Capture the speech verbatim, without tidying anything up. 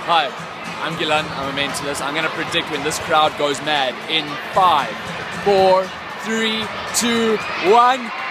Hi, I'm Gilan, I'm a mentalist. I'm gonna predict when this crowd goes mad in five, four, three, two, one.